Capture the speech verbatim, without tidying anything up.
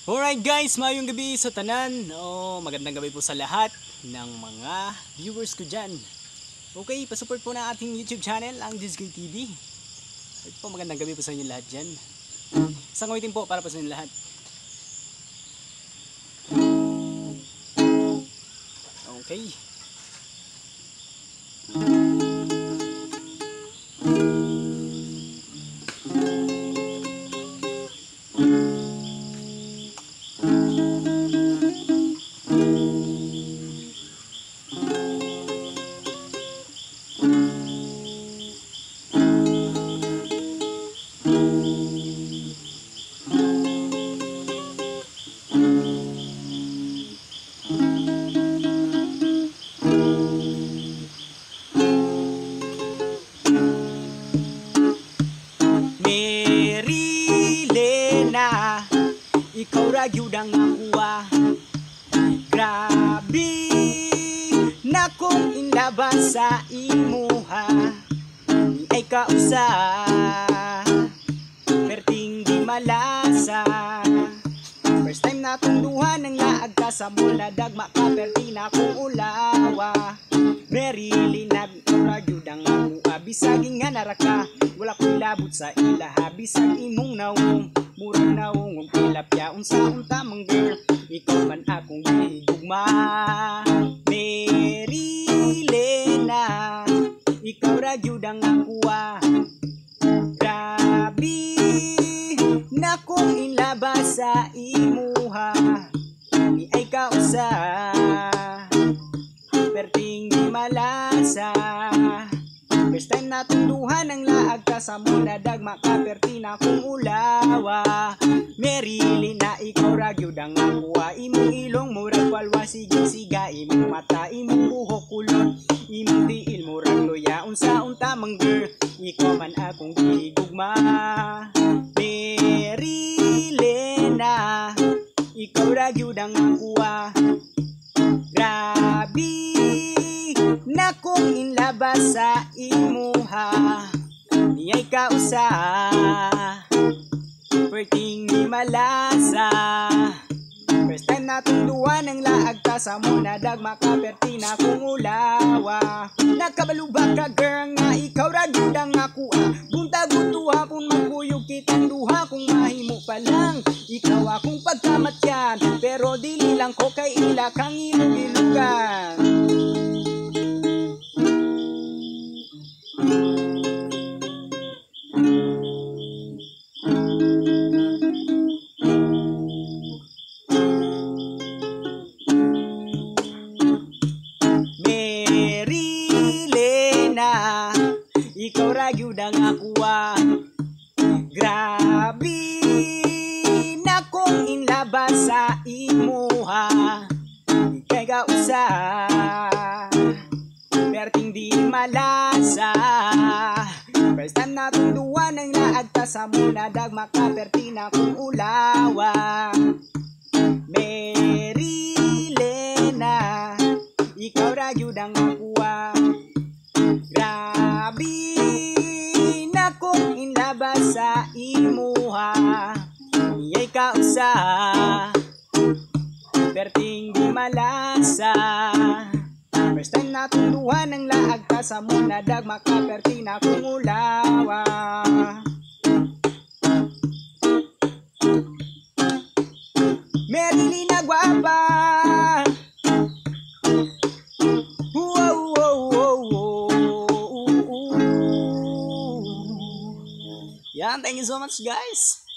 Alright guys, mayong gabi sa tanan. Oh, magandang gabi po sa lahat ng mga viewers ko dyan. Okay, pasupport po na ating YouTube channel, ang Dizgoy T V. Alright po, magandang gabi po sa inyo lahat dyan. Isang awitin po para po sa inyo lahat. Okay. Ikaw ra gyud ang akuha. Grabe na kong inlabas sa imuha. Di ay kausa, perting di malasa. First time na tunduhan ng laag ka sa mula. Dagma ka perti na kong ulawa. Merili nag-ura gyud ang akuha. Bisaging nga naraka, wala ko'y labot sa ilaha. Bisag imong nawong murang naungong tilapia. Unsa unta mang girl, ikaw man akong gihigugma. Merilena, ikaw ra gyud ang akuha. Grabe na kong inlabas sa imuha. Di ay kausa, perting di malasa. First time na tunduhan ang laag ka sa muna. Dagma ka perti na kong ulawa. Merili na ikaw ra gyud ang akuha. Imong ilong murag palwa, sige siga. Imong mata, imong buhok kulot. Imong tiil murag loya. Unsa unta mang girl, ikaw man akong gihigugma. Merilena, ikaw ra gyud ang akuha. Grabe na kong inlabas sa imuha. Di ay kausa, perting di malasa. First time na tunduan ang laag ka sa muna. Dagma ka perti na kong ulawa. Nakabaluba ka girl nga ikaw ra gyud ang akuha. Buntag utuha kung magkuyog kitang duha. Kung mahimo pa lang ikaw akong pagkamatyan. Pero dili lang ko kay ila kang ilug-ilugan. Merilena, ikaw ra gyud ang akuha. Grabe na kong inlabas sa imuha. Di kay kausa, perting di malasa. First time na tunduan ang laag ka sa muna. Dagma ka perti na kong ulawa. Merilena, ikaw ra gyud ang akuha. Grabe na kong inlabas sa imuha. Di ay kausa, perting di malasa. First time na tunduhan ng laag ka sa muna. Dagma ka perti na kong ulawa. Merilena guapa. Wow, wow, wow, wow. Yan, thank you so much guys.